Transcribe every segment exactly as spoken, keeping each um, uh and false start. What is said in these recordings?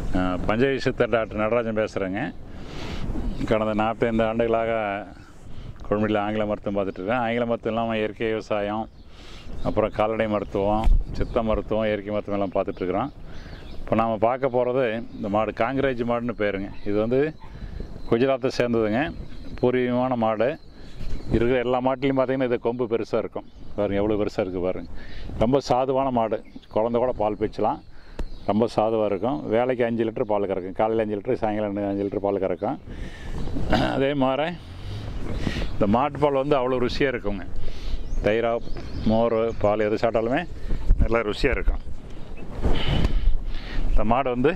பஞ்சவி சித்தர் டாக்டர் நடராஜன் பேசுகிறேங்க. கடந்த நாற்பத்தைந்து ஆண்டுகளாக குழந்தையில் ஆங்கில மருத்துவம் பார்த்துட்ருக்கேன். ஆங்கில மருத்துவம் இல்லாமல் இயற்கை விவசாயம், அப்புறம் கால்நடை மருத்துவம், சித்த மருத்துவம், இயற்கை மருத்துவம் எல்லாம் பார்த்துட்ருக்குறோம். இப்போ நாம் பார்க்க போகிறது இந்த மாடு காங்கிரேஜ் மாடுன்னு பேருங்க. இது வந்து குஜராத்தை சேர்ந்ததுங்க. பூர்வீகமான மாடு. இருக்கிற எல்லா மாட்டிலையும் பார்த்திங்கன்னா இது கொம்பு பெருசாக இருக்கும். பாருங்கள் எவ்வளோ பெருசாக இருக்குது பாருங்கள். ரொம்ப சாதுவான மாடு. குழந்த கூட பால் பிச்சலாம். ரொம்ப சாதுவாக இருக்கும். வேலைக்கு அஞ்சு லிட்டர் பால் கறக்கும். காலையில் அஞ்சு லிட்டர், சாயங்காலம் அஞ்சு லிட்டர் பால் கறக்கும். அதே மாதிரி இந்த மாட்டுப்பால் வந்து அவ்வளோ ருசியாக இருக்குங்க. தயிரா, மோர், பால் எது சாப்பிட்டாலுமே நல்லா ருசியாக இருக்கும். இந்த மாடு வந்து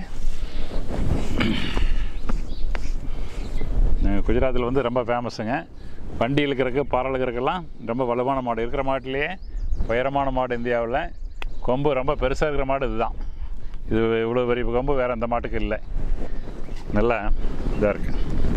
குஜராத்தில் வந்து ரொம்ப ஃபேமஸுங்க. வண்டி இழுக்கிறதுக்கு, பாறை இழுக்கிறதுக்கெல்லாம் ரொம்ப வலுவான மாடு. இருக்கிற மாட்டிலேயே உயரமான மாடு இந்தியாவில். கொம்பு ரொம்ப பெருசாக இருக்கிற மாடு இதுதான். இது இவ்வளோ பெரிய கொம்பு வேறு எந்த மாட்டுக்கு இல்லை. நல்லா இதாக இருக்குது.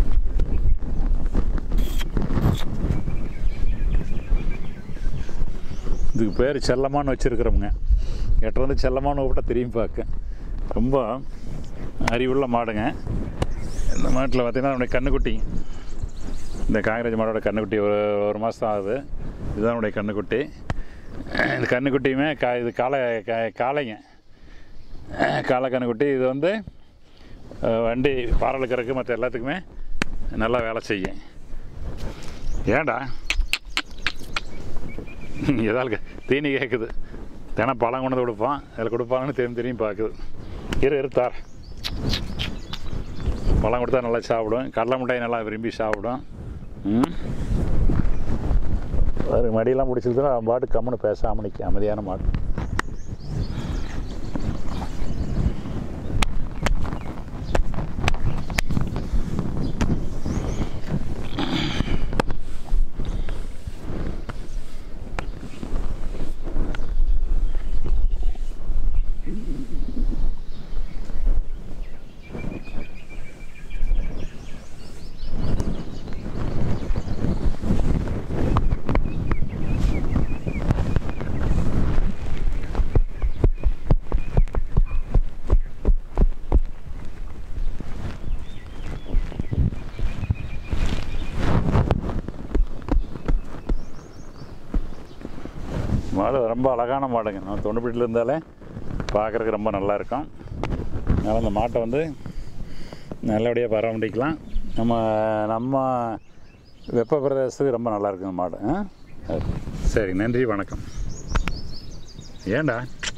இதுக்கு பேர் செல்லமான்னு வச்சுருக்குறோமுங்க. எட்ட வந்து செல்லமான்னு கூப்பிட்டா திரும்பி பார்க்க. ரொம்ப அறிவுள்ள மாடுங்க. இந்த மாட்டில் பார்த்திங்கன்னா நம்முடைய கண்ணுக்குட்டி, இந்த காங்கிரேஜ் மாடோட கண்ணுக்குட்டி ஒரு ஒரு மாதம் ஆகுது. இதுதான் நம்முடைய கண்ணுக்குட்டி. இந்த கண்ணுக்குட்டியுமே கா இது காளை கா காளைங்க காளை கண்ணுக்குட்டி. இது வந்து வண்டி பாரலுக்கிறதுக்கு மற்ற எல்லாத்துக்குமே நல்லா வேலை செய்யும். ஏன்டா எதாளுக்கு தீனி கேட்குது. தினம் பழம் கொண்டு கொடுப்பான். அதில் கொடுப்பாங்கன்னு திரும்பி திரும்பி பார்க்குது. இரு இருத்தார் பழம் கொடுத்தா நல்லா சாப்பிடும். கடலை மிட்டாய் நல்லா விரும்பி சாப்பிடும். ம் அது மடியெல்லாம் பிடிச்சிருந்தா அவன் பாட்டு கம்முன்னு பேசாமல் நிற்க. அமைதியான மாடு. மாடு ரொம்ப அழகான மாடுங்க. நம்ம தொண்டுப்பீட்டில் இருந்தாலே பார்க்குறதுக்கு ரொம்ப நல்லாயிருக்கும். அதனால் அந்த மாட்டை வந்து நல்லபடியாக பராமரிக்கலாம். நம்ம நம்ம வெப்ப பிரதேசத்துக்கு ரொம்ப நல்லாயிருக்குங்க மாடு. சரி, நன்றி, வணக்கம். ஏண்டா